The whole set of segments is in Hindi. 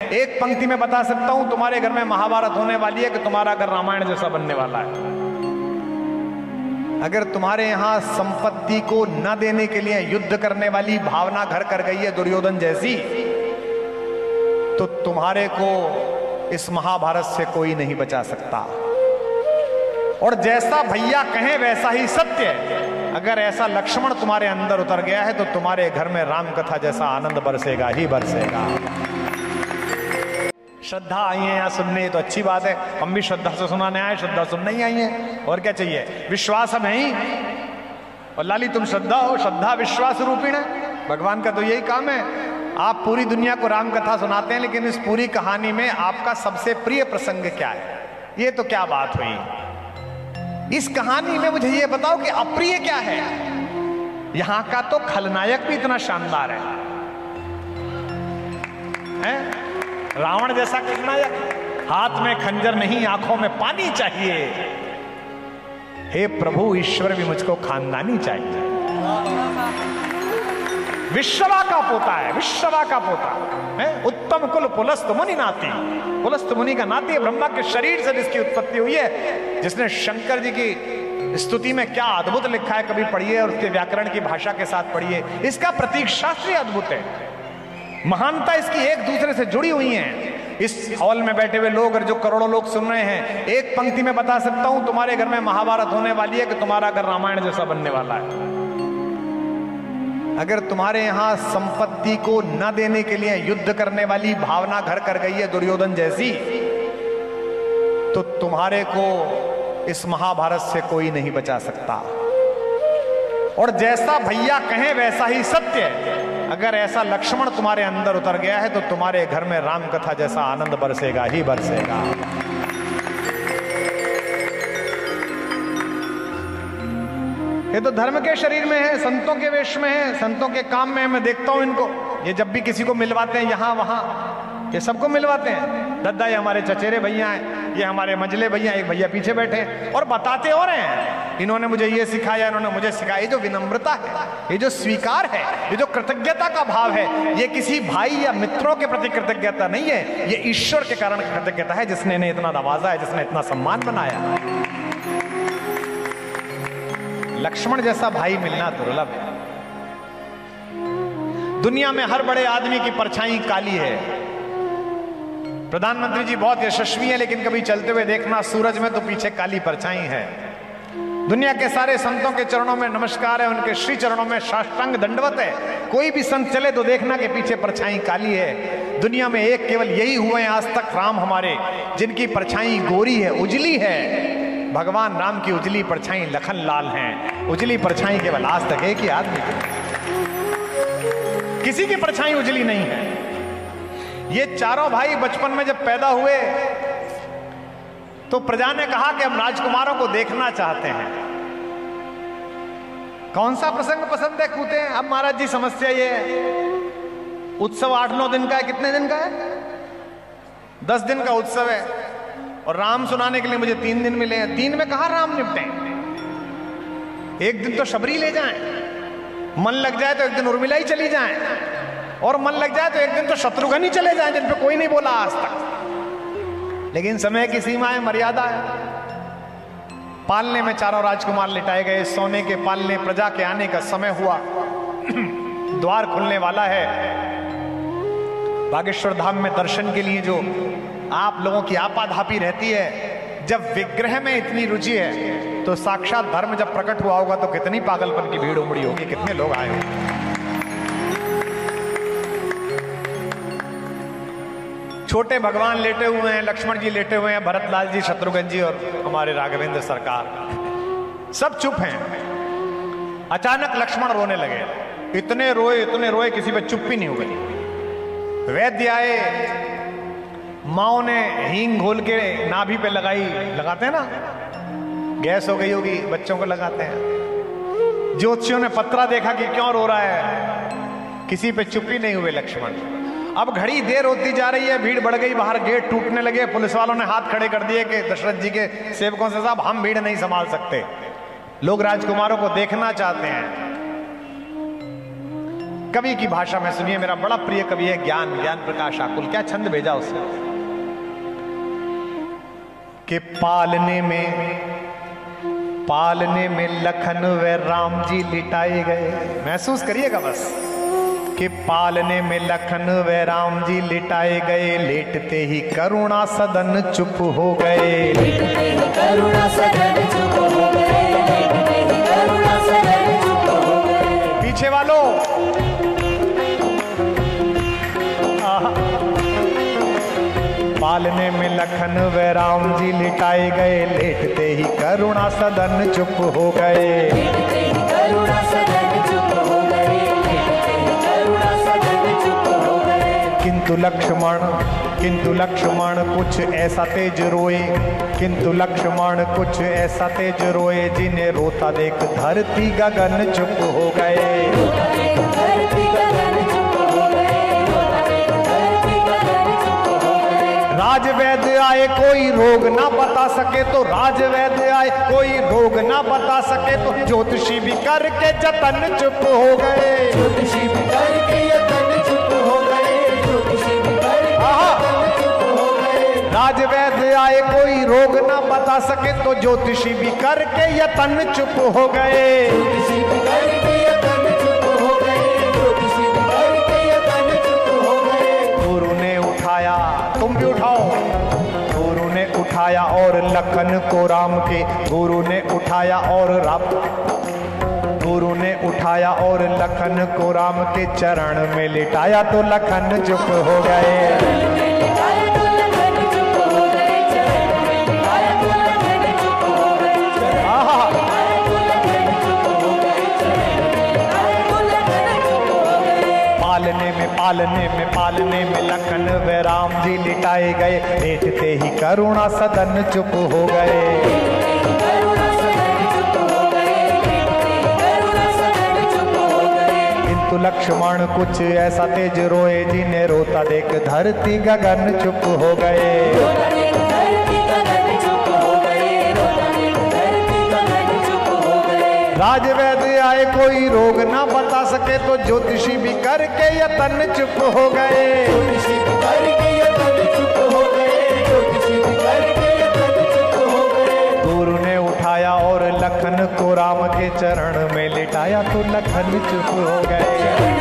एक पंक्ति में बता सकता हूं, तुम्हारे घर में महाभारत होने वाली है कि तुम्हारा घर रामायण जैसा बनने वाला है। अगर तुम्हारे यहां संपत्ति को न देने के लिए युद्ध करने वाली भावना घर कर गई है दुर्योधन जैसी, तो तुम्हारे को इस महाभारत से कोई नहीं बचा सकता। और जैसा भैया कहें वैसा ही सत्य है। अगर ऐसा लक्ष्मण तुम्हारे अंदर उतर गया है तो तुम्हारे घर में राम कथा जैसा आनंद बरसेगा ही बरसेगा। श्रद्धा आई है यहाँ सुनने, तो अच्छी बात है, हम भी श्रद्धा से सुनाने आए, श्रद्धा सुनने ही आई है, और क्या चाहिए। विश्वास हम है ही, और लाली तुम श्रद्धा हो, श्रद्धा विश्वास रूपीण है। भगवान का तो यही काम है। आप पूरी दुनिया को राम कथा सुनाते हैं, लेकिन इस पूरी कहानी में आपका सबसे प्रिय प्रसंग क्या है? ये तो क्या बात हुई। इस कहानी में मुझे ये बताओ कि अप्रिय क्या है। यहां का तो खलनायक भी इतना शानदार है? रावण जैसा खलनायक, हाथ में खंजर नहीं आंखों में पानी चाहिए। हे प्रभु ईश्वर भी मुझको खानदानी चाहिए। विश्ववा का पोता है, विश्ववा का पोता है। उत्तम कुल पुलस्त मुनि नाती, पुलस्त मुनि का नाती है। ब्रह्मा के शरीर से जिसकी उत्पत्ति हुई है, जिसने शंकर जी की स्तुति में क्या अद्भुत लिखा है कभी पढ़िए, और उसके व्याकरण की भाषा के साथ पढ़िए। इसका प्रतीक शास्त्री अद्भुत है। महानता इसकी एक दूसरे से जुड़ी हुई है। इस हॉल में बैठे हुए लोग और जो करोड़ों लोग सुन रहे हैं, एक पंक्ति में बता सकता हूं, तुम्हारे घर में महाभारत होने वाली है कि तुम्हारा घर रामायण जैसा बनने वाला है। अगर तुम्हारे यहां संपत्ति को न देने के लिए युद्ध करने वाली भावना घर कर गई है दुर्योधन जैसी, तो तुम्हारे को इस महाभारत से कोई नहीं बचा सकता। और जैसा भैया कहें वैसा ही सत्य है। अगर ऐसा लक्ष्मण तुम्हारे अंदर उतर गया है तो तुम्हारे घर में राम कथा जैसा आनंद बरसेगा ही बरसेगा। ये तो धर्म के शरीर में है, संतों के वेश में है, संतों के काम में है। मैं देखता हूं इनको, ये जब भी किसी को मिलवाते हैं यहां वहां, ये सबको मिलवाते हैं। दद्दा ये हमारे चचेरे भैया हैं, ये हमारे मंझले भैया, एक भैया पीछे बैठे हैं, और बताते और हैं इन्होंने मुझे ये सिखाया, इन्होंने मुझे सिखाया। ये जो विनम्रता है, ये जो स्वीकार है, ये जो कृतज्ञता का भाव है, ये किसी भाई या मित्रों के प्रति कृतज्ञता नहीं है, ये ईश्वर के कारण कृतज्ञता है, जिसने इन्हें इतना नवाजा है, जिसने इतना सम्मान बनाया। लक्ष्मण जैसा भाई मिलना दुर्लभ है। दुनिया में हर बड़े आदमी की परछाई काली है। प्रधानमंत्री जी बहुत यशस्वी है, लेकिन कभी चलते हुए देखना सूरज में तो पीछे काली परछाई है। दुनिया के सारे संतों के चरणों में नमस्कार है, उनके श्री चरणों में साष्टांग दंडवत है। कोई भी संत चले तो देखना कि पीछे परछाई काली है। दुनिया में एक केवल यही हुए हैं आज तक, राम हमारे, जिनकी परछाई गोरी है, उजली है। भगवान राम की उजली परछाई लखन लाल हैं। उजली परछाई केवल आज तक एक ही आदमी, किसी की परछाई उजली नहीं है। ये चारों भाई बचपन में जब पैदा हुए तो प्रजा ने कहा कि हम राजकुमारों को देखना चाहते हैं। कौन सा प्रसंग पसंद है कूते हैं। अब महाराज जी समस्या ये है, उत्सव 8-9 दिन का है। कितने दिन का है? 10 दिन का उत्सव है, और राम सुनाने के लिए मुझे 3 दिन मिले हैं। 3 में कहां राम निपटे। एक दिन तो शबरी ले जाएं, मन लग जाए तो एक दिन उर्मिला ही चली जाएं, और मन लग जाए तो एक दिन तो शत्रुघ्न ही चले जाएं, जिन पे कोई नहीं बोला आज तक। लेकिन समय की सीमा है, मर्यादा है। पालने में चारों राजकुमार लिटाए गए। सोने के पालने, प्रजा के आने का समय हुआ। द्वार खुलने वाला है। बागेश्वर धाम में दर्शन के लिए जो आप लोगों की आपाधापी रहती है, जब विग्रह में इतनी रुचि है तो साक्षात धर्म जब प्रकट हुआ होगा तो कितनी पागलपन की भीड़ उमड़ी होगी, कितने लोग आए होंगे। छोटे भगवान लेटे हुए हैं, लक्ष्मण जी लेटे हुए हैं, भरतलाल जी, शत्रुघ्न जी और हमारे राघवेंद्र सरकार, सब चुप हैं। अचानक लक्ष्मण रोने लगे। इतने रोए, किसी पे चुप ही नहीं हो गई। वैद्य आए, माओ ने हींग घोल के नाभि पे लगाते हैं ना, गैस हो गई होगी, बच्चों को लगाते हैं। ज्योतिषियों ने पत्रा देखा कि क्यों रो रहा है, किसी पे चुप ही नहीं हुए लक्ष्मण। अब घड़ी देर होती जा रही है, भीड़ बढ़ गई, बाहर गेट टूटने लगे। पुलिस वालों ने हाथ खड़े कर दिए कि दशरथ जी के सेवकों से, साहब हम भीड़ नहीं संभाल सकते, लोग राजकुमारों को देखना चाहते हैं। कवि की भाषा में सुनिए, मेरा बड़ा प्रिय कवि है ज्ञान प्रकाश आकुल। क्या छंद भेजा उसने कि पालने में लखन व राम जी लिटाए गए। महसूस करिएगा बस कि पालने में लखन व राम जी लिटाए गए, लेटते ही करुणा सदन चुप हो गए। लेटते ही करुणा सदन चुप हो गए, लेटते ही करुणा सदन चुप हो गए। पीछे वालों पालने में लखन व राम जी लिटाए गए, लेटते ही करुणा सदन चुप हो गए। लेटते ही करुणा सदन चुप हो गए, लेटते ही करुणा सदन चुप हो गए। किंतु लक्ष्मण कुछ ऐसा तेज रोए, किंतु लक्ष्मण कुछ ऐसा तेज रोए, जिन्हें रोता देख धरती गगन चुप हो गए। रोता देख धरती गगन चुप हो गए, रोता देख धरती गगन चुप हो गए। राजवैद्य आए कोई रोग ना बता सके तो, राजवैद्य आए कोई रोग ना बता सके तो, ज्योतिषी भी करके जतन चुप हो गए। ज्योतिषी भी करके यतन चुप हो गए, ज्योतिषी भी करके यतन चुप हो गए। राजवैद्य आए कोई रोग ना बता सके तो, ज्योतिषी भी करके यतन चुप हो गए। ज्योतिषी भी करके यतन चुप हो गए, ज्योतिषी भी करके यतन चुप हो गए। गुरु ने उठाया, तुम भी उठाओ। गुरु ने उठाया और लखन को राम के, गुरु ने उठाया और गुरु ने उठाया और लखन को राम के चरण में लिटाया तो लखन चुप हो गए। पालने में लखन व राम जी लिटाए गए, लेटते ही करुणा सदन चुप हो गए। किंतु लक्ष्मण कुछ ऐसा तेज रोए, जिन्हें रोता देख धरती गगन चुप हो गए। राजवैद्य आए कोई रोग ना बता सके तो, ज्योतिषी भी करके यतन चुप हो गए। ज्योतिषी भी करके यतन चुप हो गए, ज्योतिषी भी करके यतन चुप हो गए। गुरु ने उठाया और लखन को राम के चरण में लिटाया तो लखन चुप हो गए।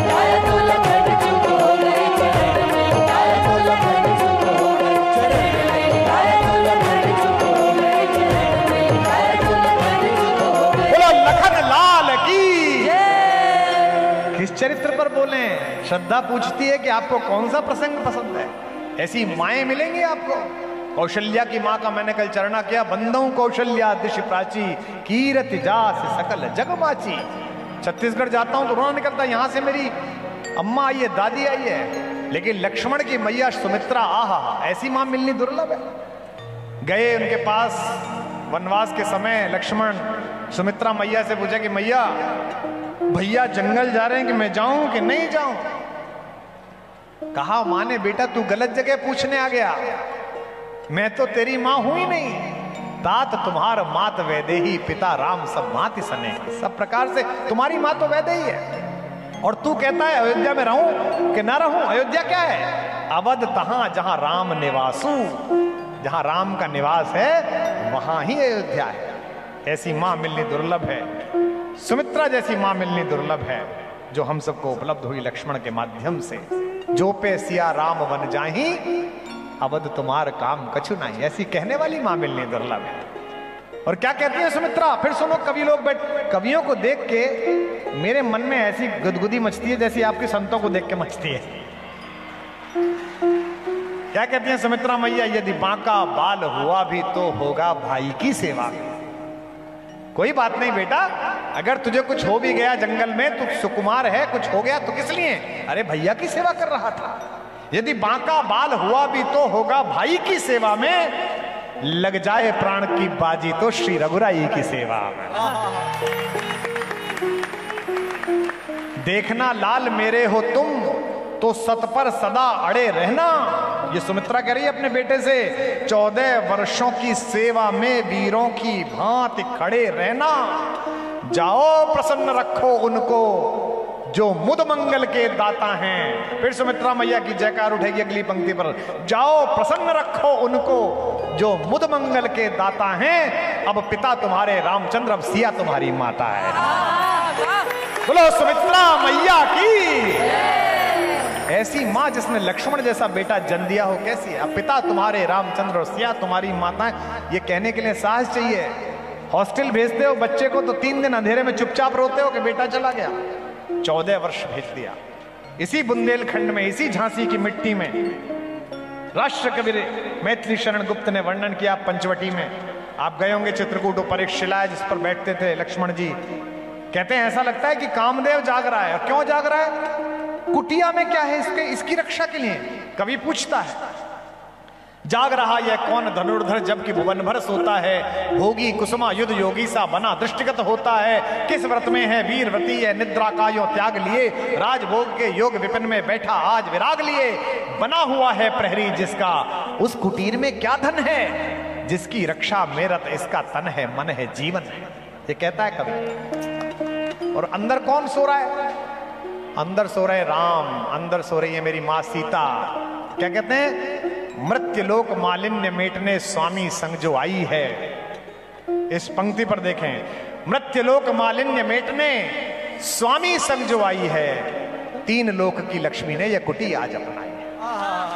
चरित्र पर बोले। श्रद्धा पूछती है कि आपको कौन सा प्रसंग पसंद है। ऐसी माएं मिलेंगी आपको। कौशल्या की मां का मैंने कल चरणा किया। बंदों कौशल्या दिश प्राची, कीरति जास सकल जगमाची। छत्तीसगढ़ जाता हूं तो रोना निकलता है, यहां से मेरी अम्मा आई है, दादी आई है, लेकिन लक्ष्मण की मैया सुमित्रा, आहा, ऐसी मां मिलनी दुर्लभ है। गए उनके पास वनवास के समय लक्ष्मण, सुमित्रा मैया से पूछा कि मैया भैया जंगल जा रहे हैं कि मैं जाऊं कि नहीं जाऊं। कहा मां ने, बेटा तू गलत जगह पूछने आ गया, मैं तो तेरी मां हूं ही नहीं। तात तुम्हार मात वैदेही, पिता राम सब माति सने। सब प्रकार से तुम्हारी मां तो वैदेही है, और तू कहता है अयोध्या में रहूं कि ना रहूं। अयोध्या क्या है? अवध तहां जहां राम निवासु, जहां राम का निवास है वहां ही अयोध्या है। ऐसी मां मिलनी दुर्लभ है। सुमित्रा जैसी मां मिलनी दुर्लभ है, जो हम सबको उपलब्ध हुई लक्ष्मण के माध्यम से। जो पे सिया राम वन जाही, अवध तुम्हार काम कछु नहीं। ऐसी कहने वाली मां मिलनी दुर्लभ है। और क्या कहती है सुमित्रा? फिर सुनो, कवि लोग कवियों को देख के मेरे मन में ऐसी गुदगुदी मचती है जैसी आपके संतों को देख के मचती है। क्या कहती है सुमित्रा मैया? यदि बांका बाल हुआ भी तो होगा भाई की सेवा में। कोई बात नहीं बेटा, अगर तुझे कुछ हो भी गया जंगल में, तू सुकुमार है, कुछ हो गया तो किस लिए? अरे भैया की सेवा कर रहा था। यदि बांका बाल हुआ भी तो होगा भाई की सेवा में, लग जाए प्राण की बाजी तो श्री रघुराई की सेवा में। देखना लाल मेरे हो तुम तो सत पर सदा अड़े रहना। ये सुमित्रा कह रही है अपने बेटे से, 14 वर्षों की सेवा में वीरों की भांति खड़े रहना। जाओ प्रसन्न रखो उनको, जो मुद मंगल के दाता हैं। फिर सुमित्रा मैया की जयकार उठेगी अगली पंक्ति पर, जाओ प्रसन्न रखो उनको जो मुद मंगल के दाता हैं। अब पिता तुम्हारे रामचंद्र, अब सिया तुम्हारी माता है। बोलो सुमित्रा मैया की। ऐसी मां जिसने लक्ष्मण जैसा बेटा जन्म दिया हो कैसी है। अब पिता तुम्हारे रामचंद्र और सिया तुम्हारी माता है, ये कहने के लिए साहस चाहिए। हॉस्टल भेजते हो बच्चे को तो 3 दिन अंधेरे में चुपचाप रोते हो कि बेटा चला गया। 14 वर्ष भेज दिया इसी बुंदेलखंड में, इसी झांसी की मिट्टी में। राष्ट्र कवि मैथिली शरण गुप्त ने वर्णन किया पंचवटी में। आप गए होंगे चित्रकूट, ऊपर एक शिला है जिस पर बैठते थे लक्ष्मण जी। कहते हैं ऐसा लगता है कि कामदेव जाग रहा है। और क्यों जाग रहा है? कुटिया में क्या है इसकी रक्षा के लिए। कवि पूछता है, जाग रहा यह कौन धनुर्धर जबकि भुवन भर सोता है। भोगी कुसुमा युद्ध योगी सा बना दृष्टिगत होता है। किस व्रत में है वीरवती है निद्रा का यो त्याग लिए। राजभोग के योग विपिन में बैठा आज विराग लिए। बना हुआ है प्रहरी जिसका उस कुटीर में क्या धन है। जिसकी रक्षा मेरत इसका तन है मन है जीवन है। ये कहता है कवि। और अंदर कौन सो रहा है? अंदर सो रहे राम, अंदर सो रही है मेरी मां सीता। क्या कहते हैं? मृत्युलोक मालिन्य मेटने स्वामी संग जो आई है। इस पंक्ति पर देखें, मृत्युलोक मालिन्य मेटने स्वामी संग जो आई है। 3 लोक की लक्ष्मी ने यह कुटी आज अपनाई है।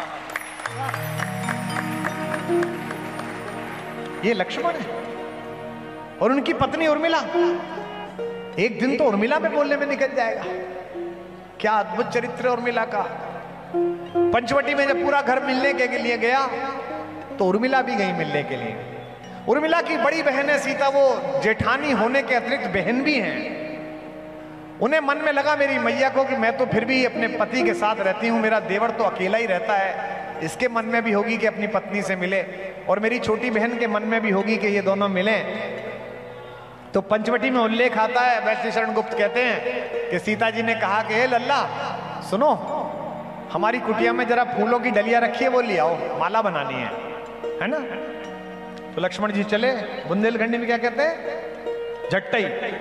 ये लक्ष्मण है और उनकी पत्नी उर्मिला। एक दिन तो उर्मिला में बोलने में निकल जाएगा। क्या अद्भुत चरित्र उर्मिला का। पंचवटी में जब पूरा घर मिलने के लिए गया तो उर्मिला भी गई मिलने के लिए। उर्मिला की बड़ी बहन है सीता, वो जेठानी होने के अतिरिक्त बहन भी हैं। उन्हें मन में लगा मेरी मैया को कि मैं तो फिर भी अपने पति के साथ रहती हूं, मेरा देवर तो अकेला ही रहता है। इसके मन में भी होगी कि अपनी पत्नी से मिले, और मेरी छोटी बहन के मन में भी होगी कि ये दोनों मिलें। तो पंचवटी में उल्लेख आता है, मैथिली शरण गुप्त कहते हैं कि सीता जी ने कहा कि हे लल्ला सुनो, हमारी कुटिया में जरा फूलों की डलिया रखी है, वो ले आओ, माला बनानी है ना। तो लक्ष्मण जी चले। बुंदेलखंडी में क्या कहते हैं? झट्टई,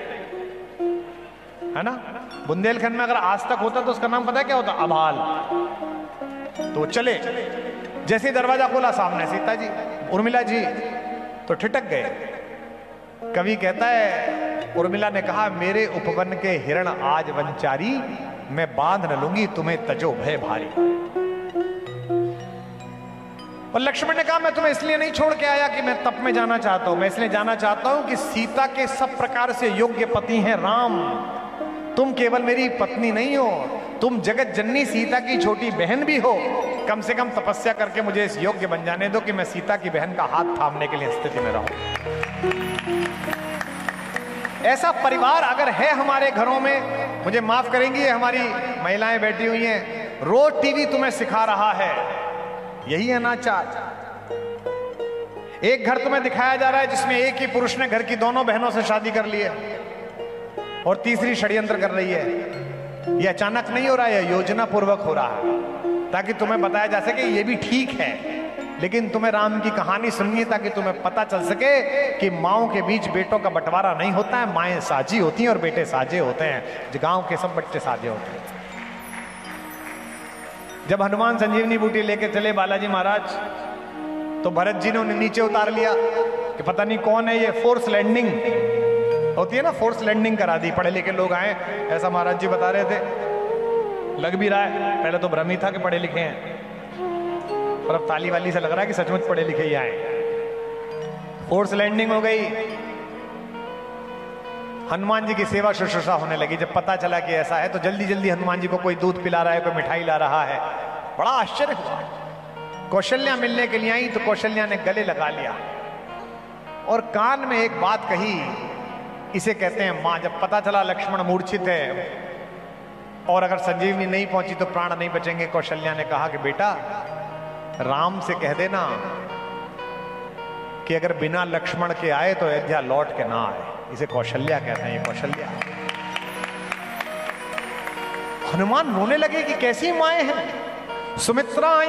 है ना। बुंदेलखंड में अगर आज तक होता तो उसका नाम पता है क्या होता? अभाल। तो चले, जैसे दरवाजा खोला सामने सीता जी, उर्मिला जी तो ठिठक गए। कवि कहता है उर्मिला ने कहा, मेरे उपवन के हिरण आज वंचारी, मैं बांध न लूंगी तुम्हें तजो भय भारी। और लक्ष्मण ने कहा, मैं तुम्हें इसलिए नहीं छोड़ के आया कि मैं तप में जाना चाहता हूं, मैं इसलिए जाना चाहता हूं कि सीता के सब प्रकार से योग्य पति हैं राम। तुम केवल मेरी पत्नी नहीं हो, तुम जगत जननी सीता की छोटी बहन भी हो। कम से कम तपस्या करके मुझे इस योग्य बन जाने दो कि मैं सीता की बहन का हाथ थामने के लिए स्थिति में रहूं। ऐसा परिवार अगर है हमारे घरों में, मुझे माफ करेंगी हमारी महिलाएं बैठी हुई हैं, रोज टीवी तुम्हें सिखा रहा है, यही अनाचार। एक घर तुम्हें दिखाया जा रहा है जिसमें एक ही पुरुष ने घर की दोनों बहनों से शादी कर ली है और तीसरी षड्यंत्र कर रही है। यह अचानक नहीं हो रहा है, योजना पूर्वक हो रहा है ताकि तुम्हें बताया जा सके ये भी ठीक है। लेकिन तुम्हें राम की कहानी सुननी है ताकि तुम्हें पता चल सके कि माओं के बीच बेटों का बंटवारा नहीं होता है, माएं साझी होती हैं और बेटे साझे होते हैं। गांव के सब बच्चे साझे होते हैं। जब हनुमान संजीवनी बूटी लेके चले बालाजी महाराज, तो भरत जी ने उन्हें नीचे उतार लिया कि पता नहीं कौन है ये। फोर्स लैंडिंग होती है ना, फोर्स लैंडिंग करा दी। पढ़े लिखे लोग आए, ऐसा महाराज जी बता रहे थे। लग भी रहा है, पहले तो भ्रम ही था कि पढ़े लिखे हैं, पर अब ताली वाली से लग रहा है कि सचमुच पढ़े लिखे ही आए। फोर्स लैंडिंग हो गई, हनुमान जी की सेवा शुश्रूषा होने लगी। जब पता चला कि ऐसा है तो जल्दी जल्दी हनुमान जी को कोई दूध पिला रहा है, कोई मिठाई ला रहा है। बड़ा आश्चर्य हुआ। कौशल्या मिलने के लिए आई तो कौशल्या ने गले लगा लिया और कान में एक बात कही, इसे कहते हैं मां। जब पता चला लक्ष्मण मूर्छित है और अगर संजीवनी नहीं पहुंची तो प्राण नहीं बचेंगे, कौशल्या ने कहा कि बेटा राम से कह देना कि अगर बिना लक्ष्मण के आए तो अयोध्या लौट के ना आए। इसे कौशल्या कहते हैं, ये कौशल्या। हनुमान रोने लगे कि कैसी माएं हैं। सुमित्रा आई,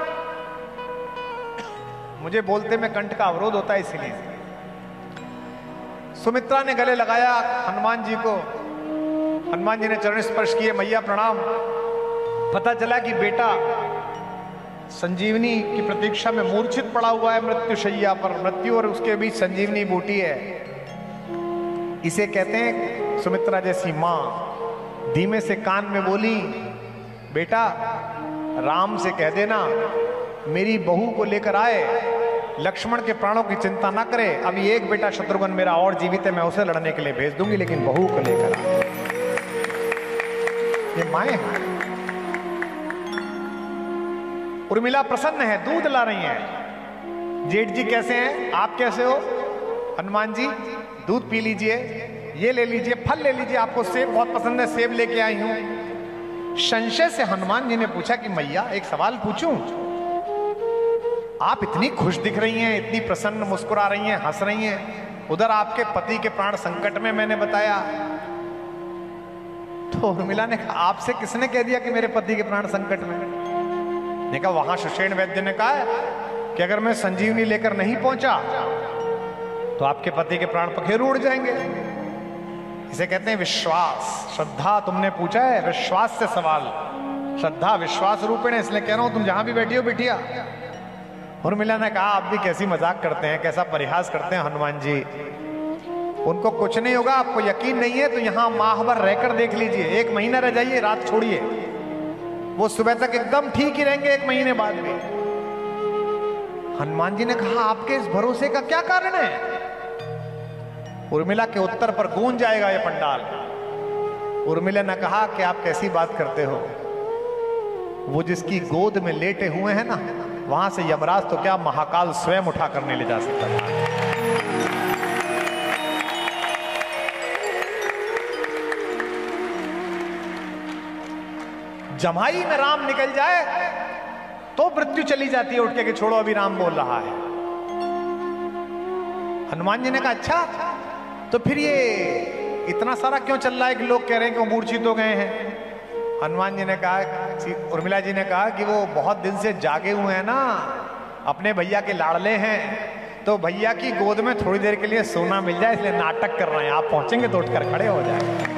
मुझे बोलते में कंठ का अवरोध होता है इसीलिए। सुमित्रा ने गले लगाया हनुमान जी को हनुमान जी ने चरण स्पर्श किए, मैया प्रणाम। पता चला कि बेटा संजीवनी की प्रतीक्षा में मूर्छित पड़ा हुआ है मृत्यु शैया पर। मृत्यु और उसके बीच संजीवनी बूटी है। इसे कहते हैं सुमित्रा जैसी मां धीमे से कान में बोली, बेटा राम से कह देना मेरी बहू को लेकर आए, लक्ष्मण के प्राणों की चिंता ना करे। अभी एक बेटा शत्रुघ्न मेरा और जीवित है, मैं उसे लड़ने के लिए भेज दूंगी, लेकिन बहू को लेकर आए। ये माए हैं। उर्मिला प्रसन्न है, दूध ला रही हैं। जेठ जी कैसे हैं, आप कैसे हो? हनुमान जी दूध पी लीजिए, ये ले लीजिए, फल ले लीजिए, आपको सेब बहुत पसंद है, सेब लेके आई हूं। संशय से हनुमान जी ने पूछा कि मैया एक सवाल पूछूं? आप इतनी खुश दिख रही हैं, इतनी प्रसन्न, मुस्कुरा रही हैं, हंस रही हैं, उधर आपके पति के प्राण संकट में मैंने बताया। तो उर्मिला ने कहा, आपसे किसने कह दिया कि मेरे पति के प्राण संकट में? ने कहा, वहां सुषेण वैद्य ने कहा कि अगर मैं संजीवनी लेकर नहीं पहुंचा तो आपके पति के प्राण पखेरु उड़ जाएंगे। इसे कहते हैं विश्वास, श्रद्धा। तुमने पूछा है विश्वास से सवाल, श्रद्धा विश्वास रूपेण, इसलिए कह रहा हूं तुम जहां भी बैठी हो बिटिया। उर्मिला ने कहा, आप भी कैसी मजाक करते हैं, कैसा परिहास करते हैं हनुमान जी। उनको कुछ नहीं होगा, आपको यकीन नहीं है तो यहां माह भर रहकर देख लीजिए, 1 महीना रह जाइए, रात छोड़िए, वो सुबह तक एकदम ठीक ही रहेंगे 1 महीने बाद भी। हनुमान जी ने कहा, आपके इस भरोसे का क्या कारण है? उर्मिला के उत्तर पर गूंज जाएगा ये पंडाल। उर्मिला ने कहा कि आप कैसी बात करते हो, वो जिसकी गोद में लेटे हुए हैं ना, वहां से यमराज तो क्या महाकाल स्वयं उठा करने ले जा सकता था। जमाई में राम निकल जाए तो मृत्यु चली जाती है उठ के कि छोड़ो अभी राम बोल रहा है। हनुमान जी ने कहा, अच्छा तो फिर ये इतना सारा क्यों चल रहा है कि लोग कह रहे हैं कि वो मूर्छित हो गए हैं? हनुमान जी ने कहा, उर्मिला जी ने कहा कि वो बहुत दिन से जागे हुए हैं ना, अपने भैया के लाडले हैं, तो भैया की गोद में थोड़ी देर के लिए सोना मिल जाए इसलिए नाटक कर रहे हैं। आप पहुंचेंगे तो उठकर खड़े हो जाए।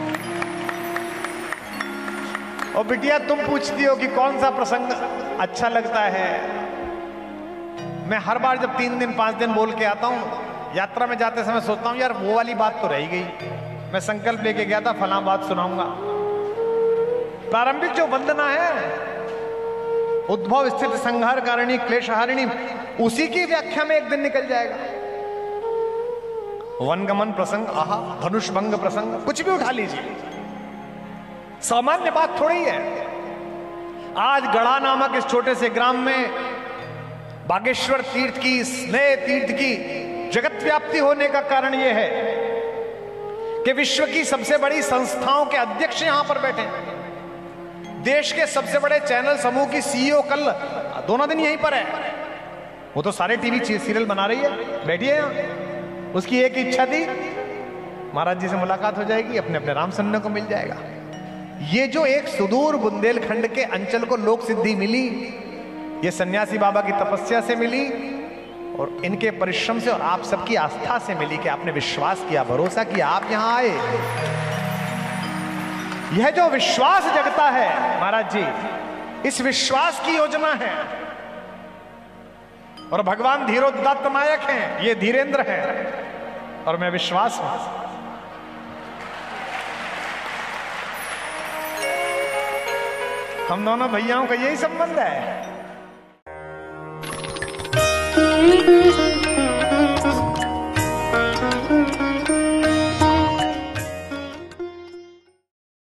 और बिटिया तुम पूछती हो कि कौन सा प्रसंग अच्छा लगता है। मैं हर बार जब 3 दिन 5 दिन बोल के आता हूं, यात्रा में जाते समय सोचता हूं यार वो वाली बात तो रह गई। मैं संकल्प लेके गया था फलां बात सुनाऊंगा। प्रारंभिक जो वंदना है, उद्भव स्थिति संहार कारिणी क्लेशहारिणी, उसी की व्याख्या में एक दिन निकल जाएगा। वनगमन प्रसंग, आहा, धनुष भंग प्रसंग, कुछ भी उठा लीजिए, सामान्य बात थोड़ी है। आज गढ़ा नामक इस छोटे से ग्राम में बागेश्वर तीर्थ की, स्नेह तीर्थ की जगत व्याप्ति होने का कारण यह है कि विश्व की सबसे बड़ी संस्थाओं के अध्यक्ष यहां पर बैठे हैं। देश के सबसे बड़े चैनल समूह की सीईओ कल दोनों दिन यहीं पर है। वो तो सारे टीवी सीरियल बना रही है, बैठी है यहां। उसकी एक इच्छा थी, महाराज जी से मुलाकात हो जाएगी, अपने अपने राम सुनने को मिल जाएगा। ये जो एक सुदूर बुंदेलखंड के अंचल को लोक सिद्धि मिली, ये सन्यासी बाबा की तपस्या से मिली और इनके परिश्रम से और आप सबकी आस्था से मिली कि आपने विश्वास किया, भरोसा किया, आप यहां आए। यह जो विश्वास जगता है महाराज जी, इस विश्वास की योजना है। और भगवान धीरोदात्त नायक हैं, ये धीरेंद्र हैं और मैं विश्वास हूं। हम दोनों भैयाओं का यही संबंध है।